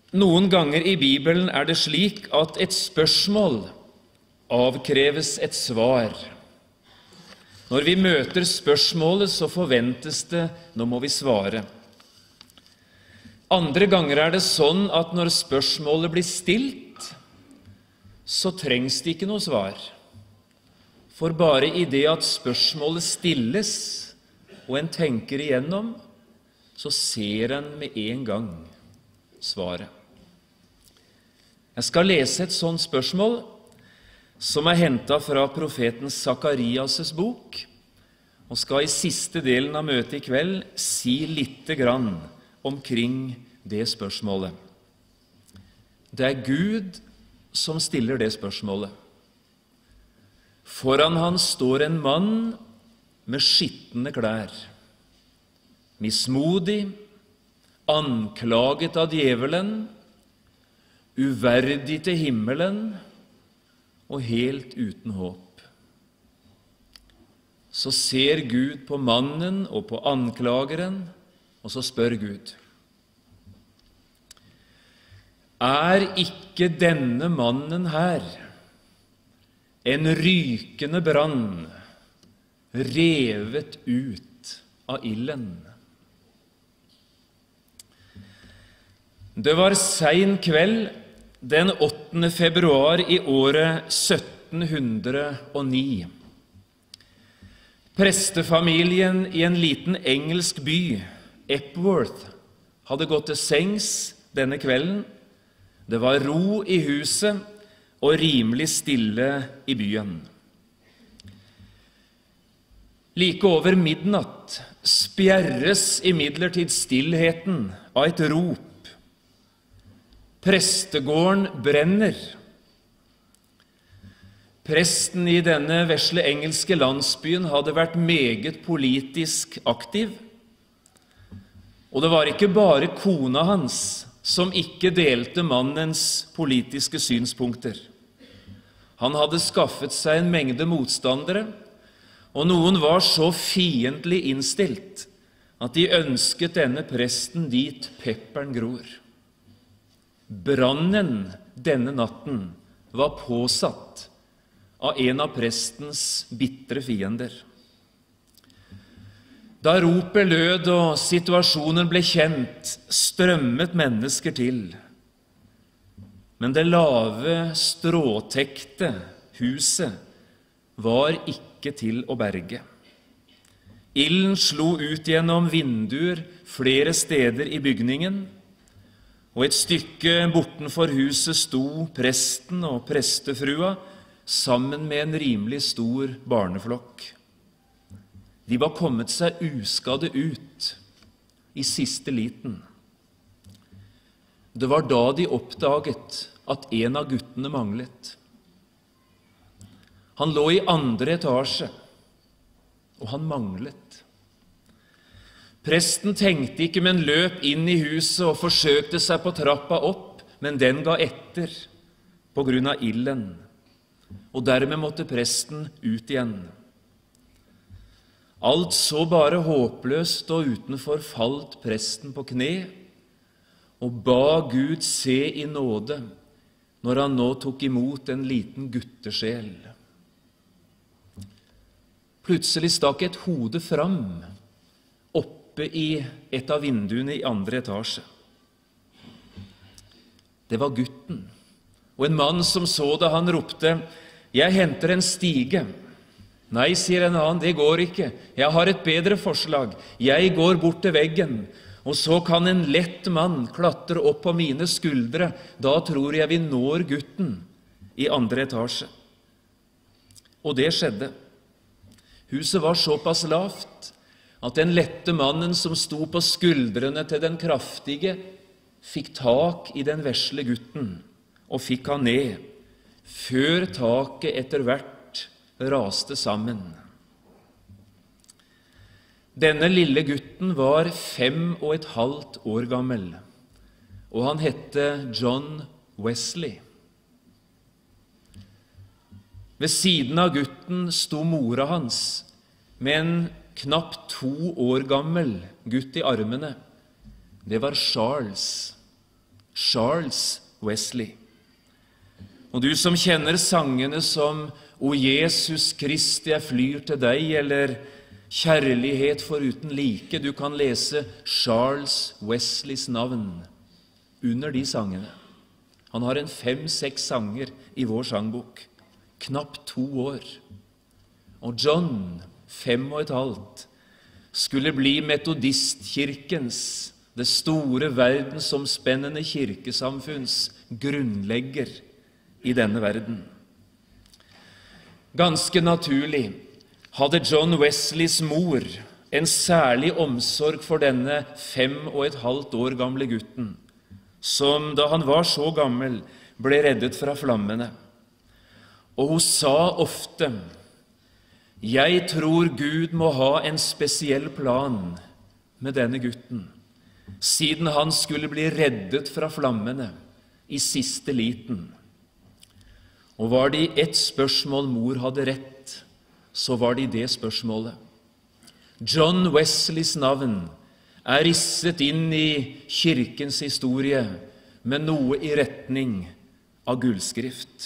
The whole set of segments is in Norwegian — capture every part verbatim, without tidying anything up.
Noen ganger i Bibelen er det slik at et spørsmål avkreves et svar. Når vi møter spørsmålet, så forventes det, nå må vi svare. Andre ganger er det sånn at når spørsmålet blir stilt, så trengs det ikke noe svar. For bare i det at spørsmålet stilles, og en tenker igjennom, så ser en med en gang svaret. Jeg skal lese et sånt spørsmål som er hentet fra profeten Sakarias' bok, og skal i siste delen av møtet i kveld si litt grann omkring det spørsmålet. Det er Gud som stiller det spørsmålet. Foran han står en mann med skittende klær, mismodig, anklaget av djevelen, uverdig til himmelen og helt uten håp. Så ser Gud på mannen og på anklageren, og så spør Gud: Er ikke denne mannen her en rykende brann, revet ut av ilden? Det var sein kveld den åttende februar i året sytten hundre og ni. Prestefamilien i en liten engelsk by, Epworth, hadde gått til sengs denne kvelden. Det var ro i huset og rimelig stille i byen. Like over midnatt spjerres imidlertid stillheten av et rop. Prestegården brenner. Presten i denne vesle engelske landsbyen hadde vært meget politisk aktiv, og det var ikke bare kona hans som ikke delte mannens politiske synspunkter. Han hadde skaffet seg en mengde motstandere, og noen var så fiendtlig innstilt at de ønsket denne presten dit pepperen gror. Brannen denne natten var påsatt av en av prestens bittre fiender. Da ropet lød og situasjonen ble kjent, strømmet mennesker til. Men det lave, stråtekte huset var ikke til å berge. Ilden slo ut gjennom vinduer flere steder i bygningen, og et stykke bortenfor huset sto presten og prestefrua sammen med en rimelig stor barneflokk. De var kommet seg uskadde ut i siste liten. Det var da de oppdaget at en av guttene manglet. Han lå i andre etasje, og han manglet. Presten tenkte ikke, men løp inn i huset og forsøkte seg på trappa opp, men den ga etter på grunn av ilden, og dermed måtte presten ut igjen. Alt så bare håpløst, og utenfor falt presten på kne og ba Gud se i nåde når han nå tok imot en liten guttesjel. Plutselig stakk et hode fram oppe i et av vinduene i andre etasje. Det var gutten, og en mann som så det, han ropte: «Jeg henter en stige.» «Nei», sier en annen, «det går ikke. Jeg har et bedre forslag. Jeg går bort til veggen, og så kan en lett mann klatre opp på mine skuldre. Da tror jeg vi når gutten i andre etasje.» Og det skjedde. Huset var såpass lavt at den lette mannen som sto på skuldrene til den kraftige, fikk tak i den vesle gutten og fikk han ned, før taket etter hvert raste sammen. Denne lille gutten var fem og et halvt år gammel, og han hette John Wesley. Ved siden av gutten sto mora hans med en knapt to år gammel gutt i armene. Det var Charles, Charles Wesley. Og du som kjenner sangene som «O Jesus Kristi, jeg flyr til deg», eller «Kjærlighet foruten like», du kan lese Charles Wesleys navn under de sangene. Han har en fem-seks sanger i vår sangbok, knapt to år. Og John, fem og et halvt, skulle bli metodistkirkens, det store verdensomspennende kirkesamfunns grunnlegger i denne verden. Ganske naturlig hadde John Wesleys mor en særlig omsorg for denne fem og et halvt år gamle gutten, som da han var så gammel ble reddet fra flammene. Og hun sa ofte: «Jeg tror Gud må ha en spesiell plan med denne gutten, siden han skulle bli reddet fra flammene i siste liten.» Og var det i ett spørsmål mor hadde rett, så var det i det spørsmålet. John Wesleys navn er risset inn i kirkens historie med noe i retning av gullskrift.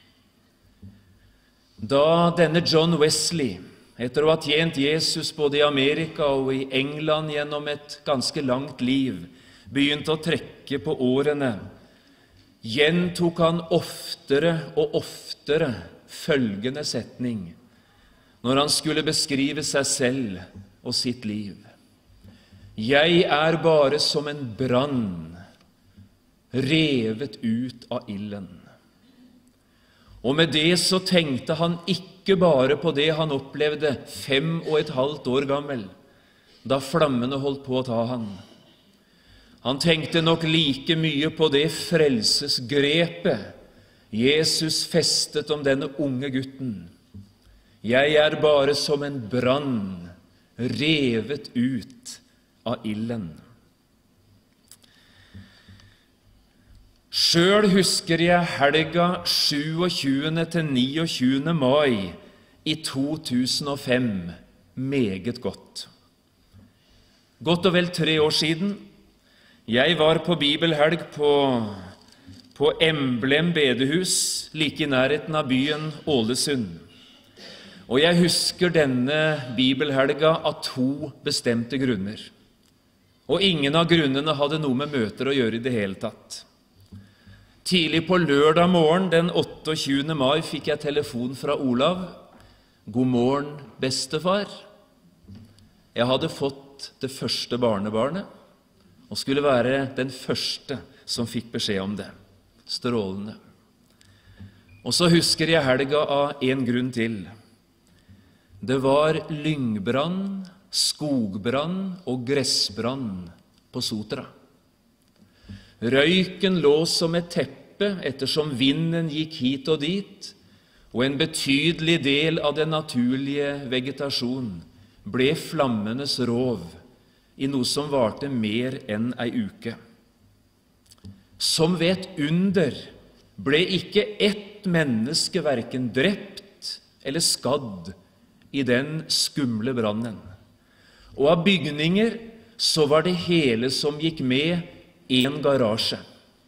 Da denne John Wesley, etter å ha tjent Jesus både i Amerika og i England gjennom et ganske langt liv, begynte å trekke på årene, gjentok han oftere og oftere følgende setning når han skulle beskrive seg selv og sitt liv: «Jeg er bare som en brann, revet ut av ilden.» Og med det så tenkte han ikke bare på det han opplevde fem og et halvt år gammel, da flammene holdt på å ta han. Han tenkte nok like mye på det frelsesgrepet Jesus festet om denne unge gutten. «Jeg er bare som en brann, revet ut av ilden.» Sjøl husker jeg helga sjuogtjuende til niogtjuende mai i to tusen og fem meget godt. Godt og vel tre år siden. Jeg var på bibelhelg på, på Emblem bedehus, like i nærheten av byen Ålesund. Og jeg husker denne bibelhelga av to bestemte grunner. Og ingen av grunnene hadde noe med møter å gjøre i det hele tatt. Tidlig på lørdag morgen, den otteogtjuende mai, fikk jeg telefon fra Olav. «God morgen, bestefar.» Jeg hadde fått det første barnebarnet, og skulle være den første som fikk beskjed om det. Strålende. Og så husker jeg helga av en grunn til. Det var lyngbrann, skogbrann og gressbrann på Sotra. Røyken lå som et teppe ettersom vinden gikk hit og dit, og en betydelig del av den naturlige vegetasjonen ble flammenes rov i noe som varte mer enn ei uke. Som ved et under ble ikke ett menneske hverken drept eller skadd i den skumle brannen. Og av bygninger så var det hele som gikk med, en garasje.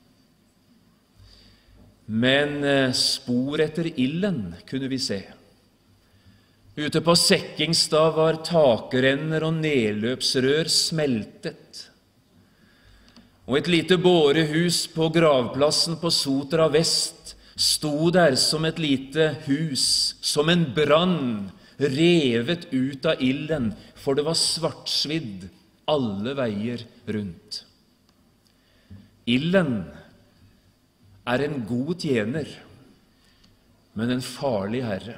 Men spor etter ilden kunne vi se. Ute på Sekkingstad var takrenner og nedløpsrør smeltet. Og et lite bårehus på gravplassen på Sotra vest sto der som et lite hus, som en brann, revet ut av ilden, for det var svartsvidd alle veier rundt. Ilden er en god tjener, men en farlig herre.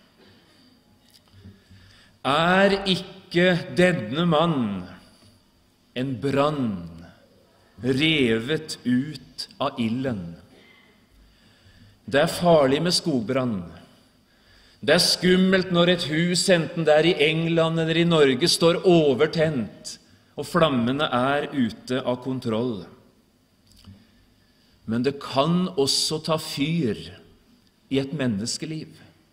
Er ikke denne mann en brann, revet ut av ilden? Det er farlig med skogbrann. Det er skummelt når et hus, enten det er i England eller i Norge, står overtent, og flammene er ute av kontroll. Men det kan også ta fyr i et menneskeliv.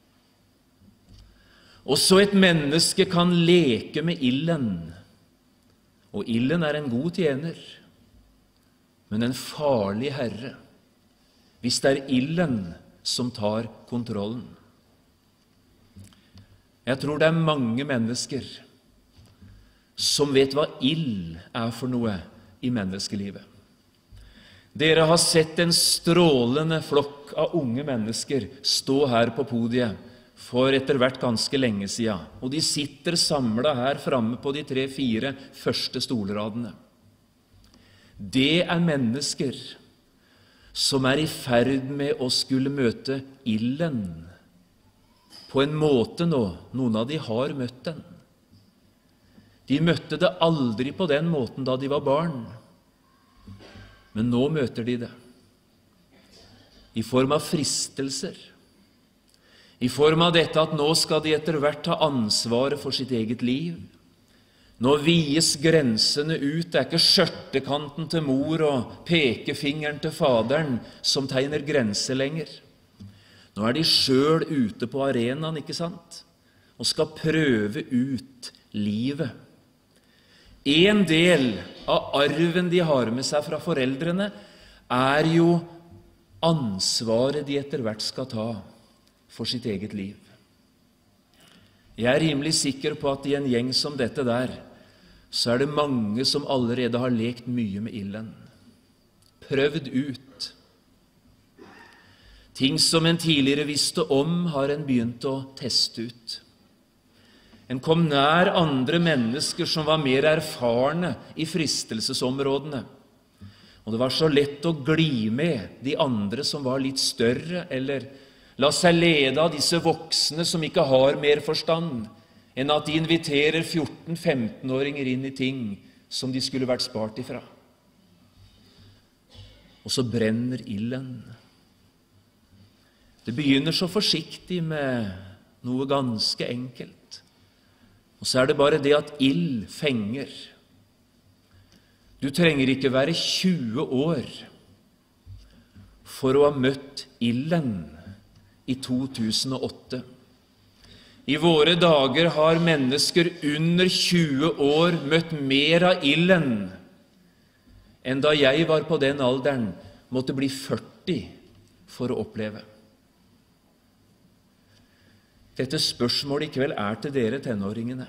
Også et menneske kan leke med ilden, og ilden er en god tjener, men en farlig herre hvis det er ilden som tar kontrollen. Jeg tror det er mange mennesker som vet hva ild er for noe i menneskelivet. Dere har sett en strålende flokk av unge mennesker stå her på podiet for etter hvert ganske lenge siden, og de sitter samlet her framme på de tre-fire første stolradene. Det er mennesker som er i ferd med å skulle møte ilden på en måte nå. Noen av de har møtt den. De møtte det aldri på den måten da de var barn, men nå møter de det. I form av fristelser, i form av dette at nå skal de etter hvert ta ansvaret for sitt eget liv. Nå vies grensene ut, det er ikke skjørtekanten til mor og pekefingeren til faderen som tegner grenser lenger. Nå er de selv ute på arenaen, ikke sant? Og skal prøve ut livet. En del av arven de har med seg fra foreldrene er jo ansvaret de etter hvert skal ta for sitt eget liv. Jeg er rimelig sikker på at i en gjeng som dette der, så er det mange som allerede har lekt mye med ilden. Prøvd ut. Ting som en tidligere visste om, har en begynt å teste ut. En kom nær andre mennesker som var mer erfarne i fristelsesområdene. Og det var så lett å gli med de andre som var litt større, eller la seg lede av disse voksne som ikke har mer forstand, enn at de inviterer fjorten-femten-åringer inn i ting som de skulle vært spart ifra. Og så brenner ilden. Det begynner så forsiktig med noe ganske enkelt. Og så er det bare det at ild fenger. Du trenger ikke være tjue år for å ha møtt ilden i to tusen og åtte. I våre dager har mennesker under tjue år møtt mer av ilden enn da jeg var på den alderen måtte bli førti for å oppleve. Dette spørsmålet i kveld er til dere tenåringene.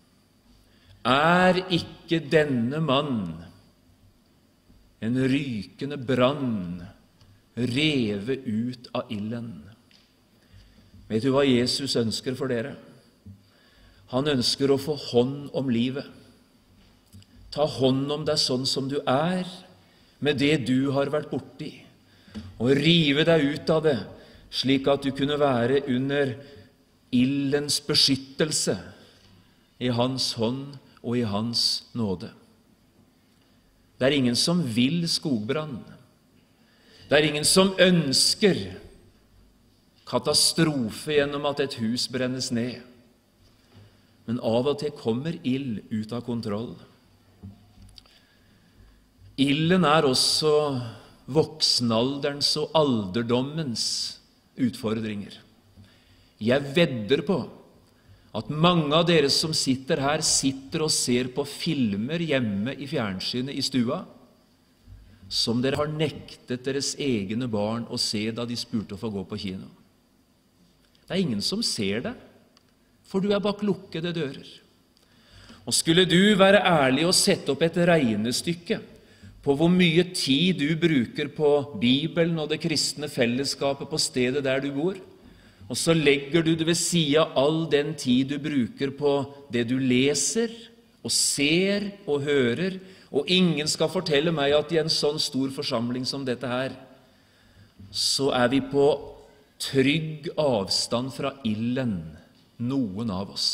Er ikke denne mann en rykende brann revet ut av ilden? Vet du hva Jesus ønsker for dere? Han ønsker å få hånd om livet. Ta hånd om deg sånn som du er, med det du har vært borti, og rive deg ut av det, slik at du kunne være under ildens beskyttelse i hans hånd og i hans nåde. Det er ingen som vil skogbrann. Det er ingen som ønsker katastrofe gjennom at et hus brennes ned. Men av og til kommer ild ut av kontroll. Ilden er også voksenalderens og alderdommens utfordringer. Jeg vedder på at mange av dere som sitter her, sitter og ser på filmer hjemme i fjernsynet i stua, som dere har nektet deres egne barn å se da de spurte å få gå på kino. Det er ingen som ser det, for du er bak lukkede dører. Og skulle du være ærlig og sette opp et regnestykke på hvor mye tid du bruker på Bibelen og det kristne fellesskapet på stedet der du bor, og så legger du det ved siden av all den tid du bruker på det du leser og ser og hører, og ingen skal fortelle meg at i en sånn stor forsamling som dette her, så er vi på trygg avstand fra ilden, noen av oss.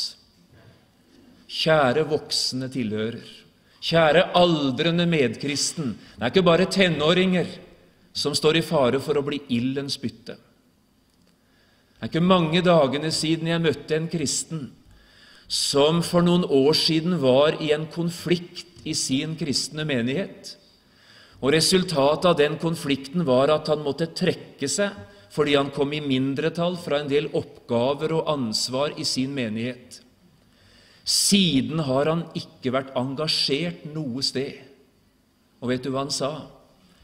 Kjære voksne tilhører, kjære aldrende medkristen, det er ikke bare tenåringer som står i fare for å bli ildens bytte. Det er ikke mange dagene siden jeg møtte en kristen som for noen år siden var i en konflikt i sin kristne menighet. Og resultatet av den konflikten var at han måtte trekke seg fordi han kom i mindretall fra en del oppgaver og ansvar i sin menighet. Siden har han ikke vært engasjert noe sted. Og vet du hva han sa?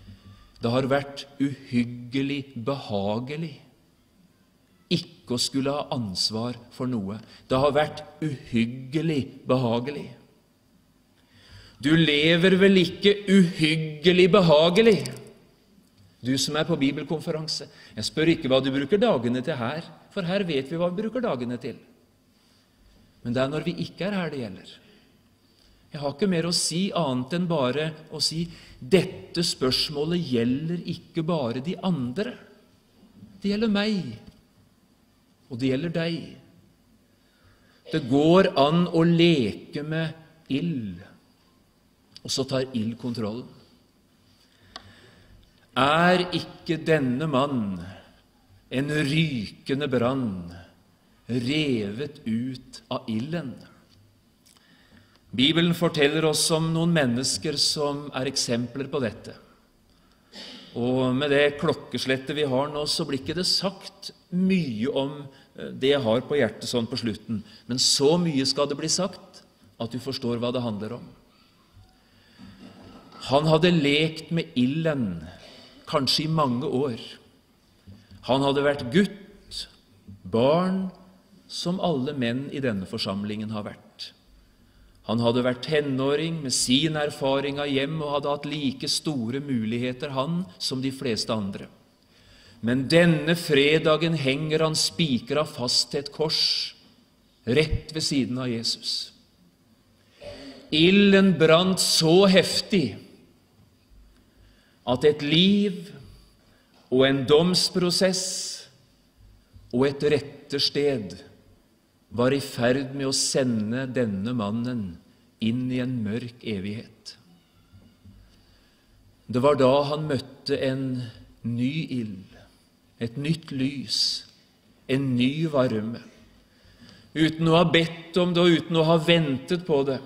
Det har vært uhyggelig behagelig ikke å skulle ha ansvar for noe. Det har vært uhyggelig behagelig. Du lever vel ikke uhyggelig behagelig, du som er på bibelkonferanse. Jeg spør ikke hva du bruker dagene til her, for her vet vi hva vi bruker dagene til. Men det er når vi ikke er her det gjelder. Jeg har ikke mer å si annet enn bare å si dette spørsmålet gjelder ikke bare de andre. Det gjelder meg, og det gjelder deg. Det går an å leke med ild, og så tar ild kontrollen. Er ikke denne mann en rykende brann, revet ut av ilden? Bibelen forteller oss om noen mennesker som er eksempler på dette. Og med det klokkeslettet vi har nå, så blir ikke det sagt mye om det jeg har på hjertet sånn på slutten. Men så mye skal det bli sagt at du forstår hva det handler om. Han hadde lekt med ilden kanskje i mange år. Han hadde vært gutt, barn, som alle menn i denne forsamlingen har vært. Han hadde vært tenåring med sin erfaring av hjem og hadde hatt like store muligheter, han, som de fleste andre. Men denne fredagen henger han spikret fast til et kors, rett ved siden av Jesus. Ilden brant så heftig at et liv og en domsprosess og et rettersted var i ferd med å sende denne mannen inn i en mørk evighet. Det var da han møtte en ny ild, et nytt lys, en ny varme. Uten å ha bedt om det og uten å ha ventet på det,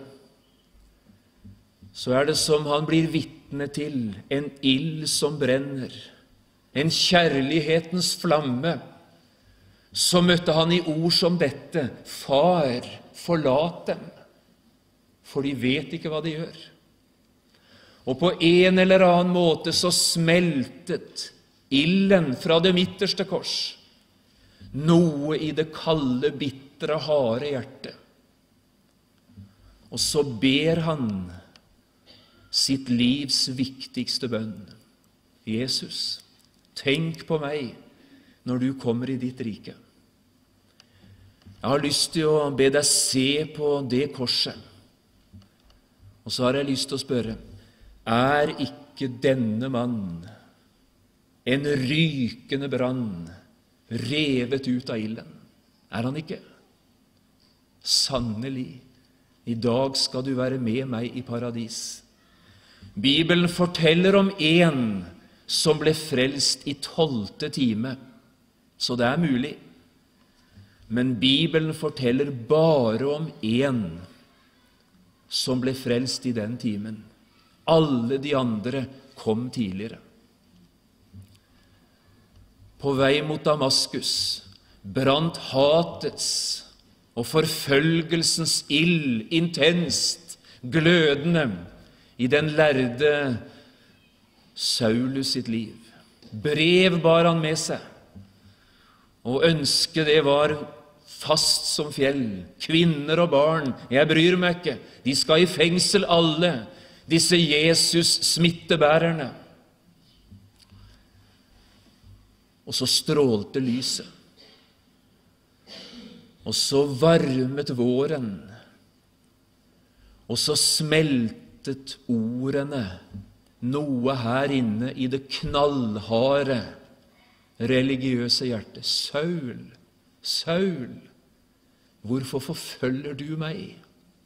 så er det som han blir vitne til en ild som brenner, en kjærlighetens flamme. Så møtte han i ord som dette: Far, forlat dem, for de vet ikke hva de gjør. Og på en eller annen måte så smeltet ilden fra det midterste kors, noe i det kalde, bitre, harde hjertet. Og så ber han sitt livs viktigste bønn: Jesus, tenk på meg når du kommer i ditt rike. Jeg har lyst til å be deg se på det korset. Og så har jeg lyst til å spørre: er ikke denne mann en rykende brann, revet ut av ilden? Er han ikke? Sannelig, i dag skal du være med meg i paradis. Bibelen forteller om en som ble frelst i tolvte time, så det er mulig. Men Bibelen forteller bare om en som ble frelst i den timen. Alle de andre kom tidligere. På vei mot Damaskus brant hatets og forfølgelsens ild intenst, glødende, i den lærde Saulus sitt liv. Brev bar han med seg, og ønsket det var fast som fjell. Kvinner og barn, jeg bryr meg ikke, de skal i fengsel alle, disse Jesus-smittebærerne. Og så strålte lyset, og så varmet våren, og så smeltet ordene noe her inne i det knallharde, religiøse hjertet. Saul, Saul, hvorfor forfølger du meg?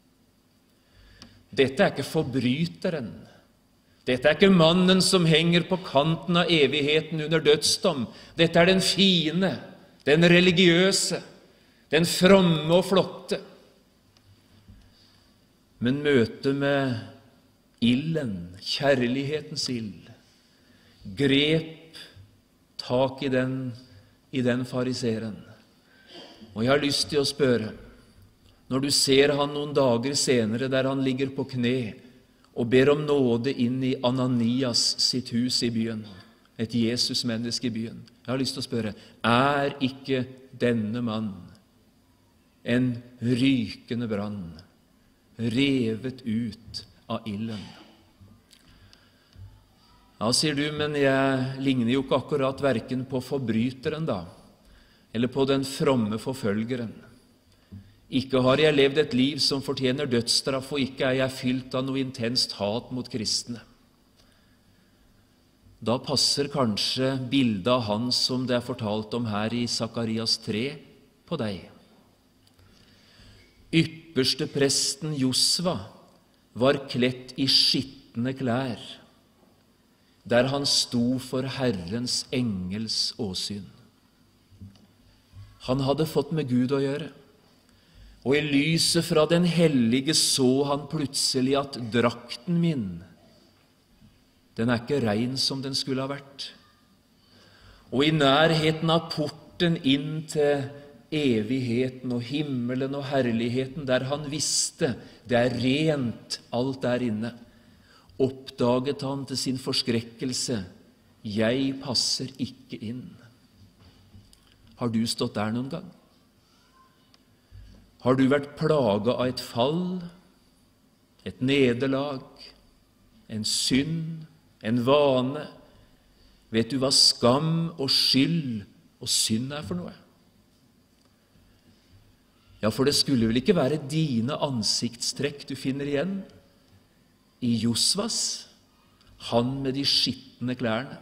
Dette er ikke forbryteren. Dette er ikke mannen som henger på kanten av evigheten under dødsdom. Dette er den fine, den religiøse, den fromme og flotte. Men møtet med ilden, kjærlighetens ild, grep tak i den, i den fariseren. Og jeg har lyst til å spørre, når du ser han noen dager senere der han ligger på kne og ber om nåde inn i Ananias sitt hus i byen, et Jesus-menneske i byen. Jeg har lyst til å spørre, er ikke denne mann en rykende brann, revet ut av ilden? Ja, sier du, men jeg ligner jo ikke akkurat hverken på forbryteren da, eller på den fromme forfølgeren. Ikke har jeg levd et liv som fortjener dødsstraff, og ikke er jeg fylt av noe intenst hat mot kristne. Da passer kanskje bildet av han som det er fortalt om her i Sakarias tre på deg. Ypperste presten Josva var kledt i skittende klær, der han sto for Herrens engels åsyn. Han hadde fått med Gud å gjøre, og i lyset fra den hellige så han plutselig at drakten min, den er ikke rein som den skulle ha vært. Og i nærheten av porten inn til evigheten og himmelen og herligheten, der han visste det er rent alt der inne, oppdaget han til sin forskrekkelse, jeg passer ikke inn. Har du stått der noen gang? Har du vært plaget av et fall, et nederlag, en synd, en vane? Vet du hva skam og skyld og synd er for noe? Ja, for det skulle vel ikke være dine ansiktstrekk du finner igjen i Josvas, han med de skittende klærne.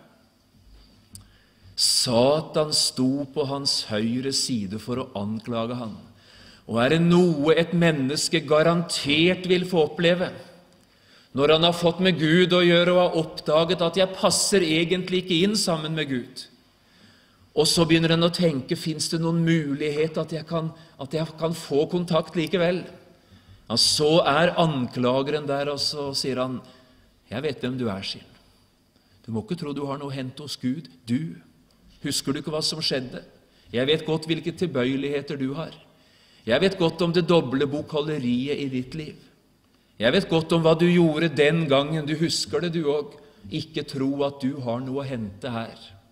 Satan sto på hans høyre side for å anklage han. Og er det noe et menneske garantert vil få oppleve, når han har fått med Gud å gjøre og har oppdaget at jeg passer egentlig ikke inn sammen med Gud, og så begynner han å tenke, finnes det noen mulighet at jeg kan, at jeg kan få kontakt likevel? Ja, så er anklageren der, og så sier han, jeg vet hvem du er, sier han. Du må ikke tro du har noe å hente hos Gud. Du, husker du ikke hva som skjedde? Jeg vet godt hvilke tilbøyeligheter du har. Jeg vet godt om det doble bokholderiet i ditt liv. Jeg vet godt om hva du gjorde den gangen. Du husker det, du òg. Ikke tro at du har noe å hente her.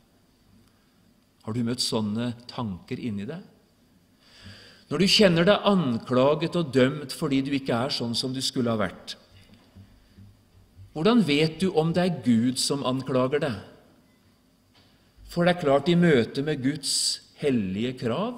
Har du møtt sånne tanker inni deg? Når du kjenner deg anklaget og dømt fordi du ikke er sånn som du skulle ha vært, hvordan vet du om det er Gud som anklager deg? For det er klart, i møte med Guds hellige krav,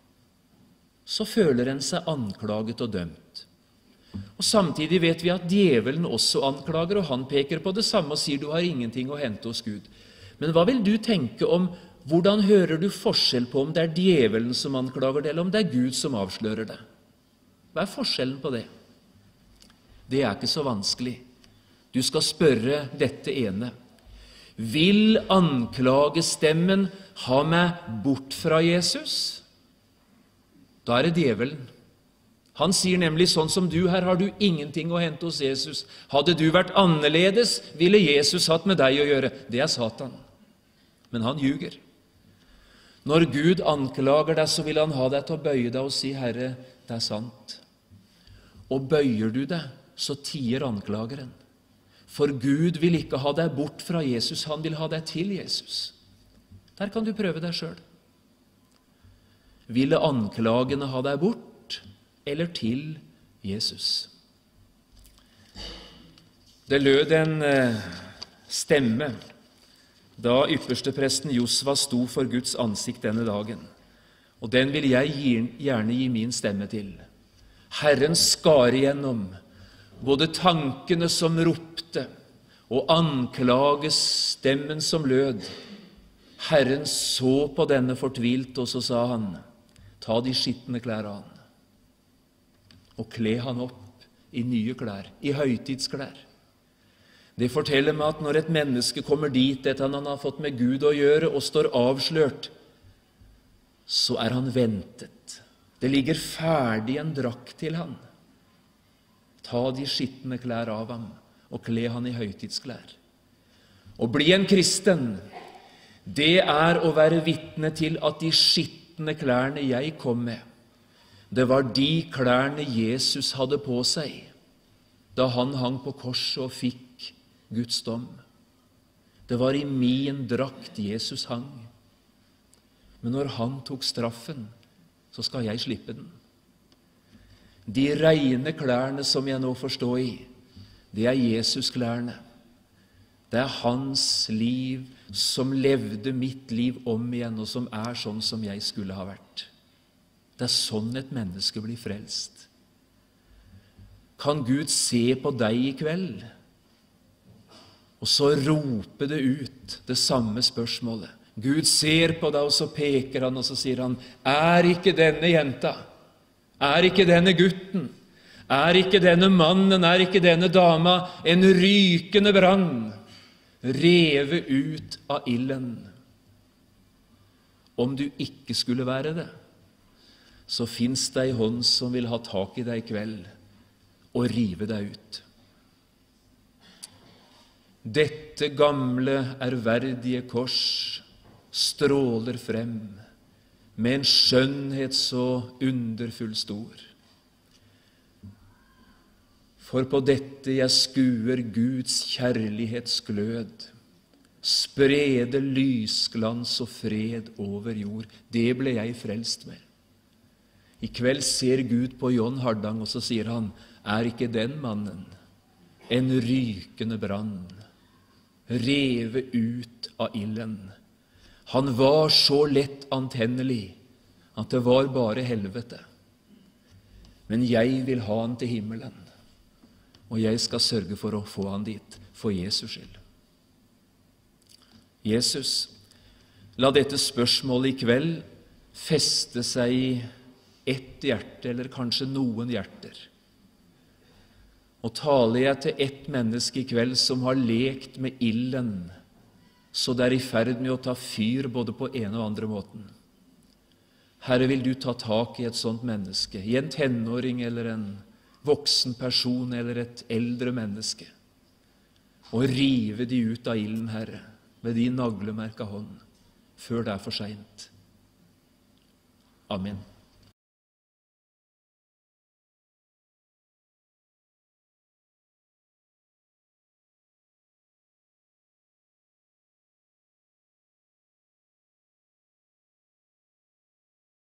så føler en seg anklaget og dømt. Og samtidig vet vi at djevelen også anklager, og han peker på det samme og sier du har ingenting å hente hos Gud. Men hva vil du tenke om, hvordan hører du forskjell på om det er djevelen som anklager det, eller om det er Gud som avslører det? Hva er forskjellen på det? Det er ikke så vanskelig. Du skal spørre dette ene. Vil anklagestemmen ha meg bort fra Jesus? Da er det djevelen. Han sier nemlig sånn som du, her har du ingenting å hente hos Jesus. Hadde du vært annerledes, ville Jesus hatt med deg å gjøre. Det er Satan. Men han ljuger. Når Gud anklager deg, så vil han ha deg til å bøye deg og si, Herre, det er sant. Og bøyer du deg, så tier anklageren. For Gud vil ikke ha deg bort fra Jesus, han vil ha deg til Jesus. Der kan du prøve deg selv. Ville anklagene ha deg bort, eller til Jesus? Det lød en stemme da ypperstepresten Josva sto for Guds ansikt denne dagen, og den vil jeg gjerne gi min stemme til. Herren skar igjennom både tankene som ropte, og anklagestemmen som lød. Herren så på denne fortvilt, og så sa han, ta de skittende klær av han, og kle han opp i nye klær, i høytidsklær. Det forteller meg at når et menneske kommer dit etter at han har fått med Gud å gjøre og står avslørt, så er han ventet. Det ligger ferdig en drakt til han. Ta de skittende klær av ham og kle han i høytidsklær. Å bli en kristen, det er å være vitne til at de skittende klærne jeg kom med, det var de klærne Jesus hadde på seg. da han hang på korset og fikk Guds dom. Det var i min drakt Jesus hang. Men når han tok straffen, så skal jeg slippe den. De rene klærne som jeg nå får stå i, det er Jesus-klærne. Det er hans liv som levde mitt liv om igjen, og som er sånn som jeg skulle ha vært. Det er sånn et menneske blir frelst. Kan Gud se på deg i kveld, og så rope det ut, det samme spørsmålet? Gud ser på deg, og så peker han, og så sier han, er ikke denne jenta, er ikke denne gutten, er ikke denne mannen, er ikke denne dama en rykende brann, revet ut av ilden? Om du ikke skulle være det, så finnes det en hånd som vil ha tak i deg i kveld og rive deg ut. Dette gamle, ærverdige kors stråler frem med en skjønnhet så underfull stor. For på dette jeg skuer Guds kjærlighetsglød, sprede lysglans og fred over jord. Det ble jeg frelst med. I kveld ser Gud på John Hardang, og så sier han, er ikke den mannen en rykende brann, revet ut av ilden? Han var så lett antennelig at det var bare helvete. Men jeg vil ha han til himmelen, og jeg skal sørge for å få han dit, for Jesus skyld. Jesus, la dette spørsmålet i kveld feste seg i ett hjerte, eller kanskje noen hjerter. Og taler jeg til ett menneske i kveld som har lekt med ilden, så det er i ferd med å ta fyr både på ene og andre måten. Herre, vil du ta tak i et sånt menneske, i en tenåring eller en voksen person eller et eldre menneske, og rive de ut av ilden, Herre, med din naglemerka hånd, før det er for sent. Amen.